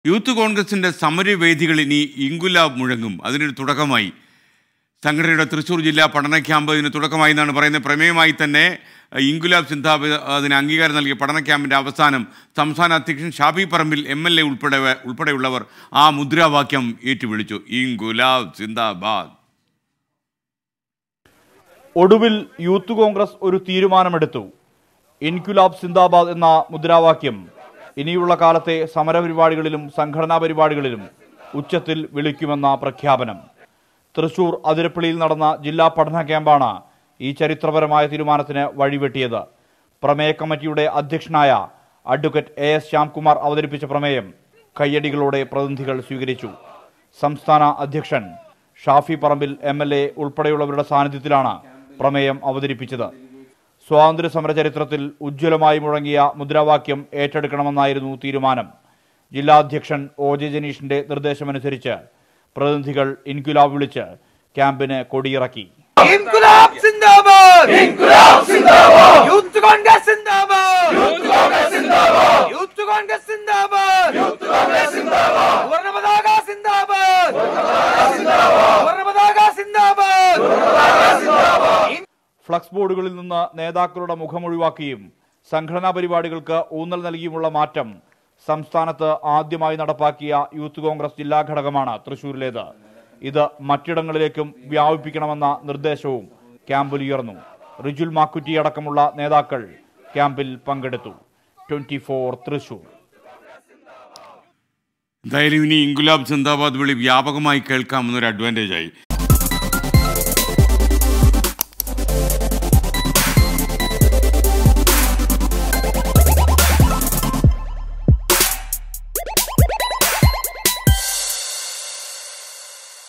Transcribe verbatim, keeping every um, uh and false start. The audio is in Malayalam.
യൂത്ത് കോൺഗ്രസിന്റെ സമരവേദികൾ ഇനി ഇൻകുലാബ് മുഴങ്ങും. അതിനൊരു തുടക്കമായി സംഘടനയുടെ തൃശ്ശൂർ ജില്ലാ പഠന ക്യാമ്പ് ഇതിന് തുടക്കമായി എന്നാണ് പറയുന്നത്. പ്രമേയമായി തന്നെ ഇൻകുലാബ് സിന്ദാബാദ് അതിന് അംഗീകാരം നൽകിയ പഠന ക്യാമ്പിൻ്റെ അവസാനം സംസ്ഥാന അധ്യക്ഷൻ Shafi Parambil M L A ഉൾപ്പെടെ ഉൾപ്പെടെയുള്ളവർ ആ മുദ്രാവാക്യം ഏറ്റുവിളിച്ചു. ഇൻകുലാബ് സിന്ദാബാദ്. ഒടുവിൽ യൂത്ത് കോൺഗ്രസ് ഒരു തീരുമാനമെടുത്തു. ഇൻകുലാബ് സിന്ദാബാദ് എന്ന മുദ്രാവാക്യം ഇനിയുള്ള കാലത്തെ സമരപരിപാടികളിലും സംഘടനാ പരിപാടികളിലും ഉച്ചത്തിൽ വിളിക്കുമെന്ന പ്രഖ്യാപനം. തൃശൂർ അതിരപ്പള്ളിയിൽ നടന്ന ജില്ലാ പഠന ക്യാമ്പാണ് ഈ ചരിത്രപരമായ തീരുമാനത്തിന് വഴിവെട്ടിയത്. പ്രമേയ കമ്മിറ്റിയുടെ അധ്യക്ഷനായ അഡ്വക്കേറ്റ് എ എസ് ശ്യാംകുമാർ അവതരിപ്പിച്ച പ്രമേയം കയ്യടികളോടെ പ്രതിനിധികൾ സ്വീകരിച്ചു. സംസ്ഥാന അധ്യക്ഷൻ Shafi Parambil M L A ഉൾപ്പെടെയുള്ളവരുടെ സാന്നിധ്യത്തിലാണ് പ്രമേയം അവതരിപ്പിച്ചത്. സ്വാതന്ത്ര്യ സമര ചരിത്രത്തിൽ ഉജ്ജ്വലമായി മുഴങ്ങിയ മുദ്രാവാക്യം ഏറ്റെടുക്കണമെന്നായിരുന്നു തീരുമാനം. ജില്ലാ അധ്യക്ഷൻ ഒ ജെ ജനീഷിന്റെ നിർദ്ദേശമനുസരിച്ച് പ്രതിനിധികൾ ഇൻകുലാബ് വിളിച്ച് ക്യാമ്പിന് കൊടിയിറക്കി. ഇൻകുലാബ് സിന്ദാബാദ്, ഇൻകുലാബ് സിന്ദാബാദ്, യൂത്ത് കോൺഗ്രസ് സിന്ദാബാദ്, യൂത്ത് കോൺഗ്രസ് സിന്ദാബാദ്, യൂത്ത് കോൺഗ്രസ് സിന്ദാബാദ്, യൂത്ത് കോൺഗ്രസ് സിന്ദാബാദ്, വർണ്ണപതാക സിന്ദാബാദ്, വർണ്ണപതാക സിന്ദാബാദ്, വർണ്ണപതാക സിന്ദാബാദ്, വർണ്ണപതാക സിന്ദാബാദ്. ഫ്ലക്സ് ബോർഡുകളിൽ നിന്ന് നേതാക്കളുടെ മുഖമൊഴിവാക്കിയും സംഘടനാ പരിപാടികൾക്ക് ഊന്നൽ നൽകിയുമുള്ള മാറ്റം സംസ്ഥാനത്ത് ആദ്യമായി നടപ്പാക്കിയ യൂത്ത് കോൺഗ്രസ് ജില്ലാ ഘടകമാണ് തൃശൂരിലേത്. ഇത് മറ്റിടങ്ങളിലേക്കും വ്യാപിപ്പിക്കണമെന്ന നിർദ്ദേശവും ക്യാമ്പിൽ ഉയർന്നു. റിജുൽ മാക്കുറ്റി അടക്കമുള്ള നേതാക്കൾ ക്യാമ്പിൽ പങ്കെടുത്തു. Twenty four Thrissur. എന്തായാലും ഇനി ഇൻകുലാബ് സിന്ദാബാദ് വിളി വ്യാപകമായി കേൾക്കാമെന്നൊരു അഡ്വാൻറ്റേജായി.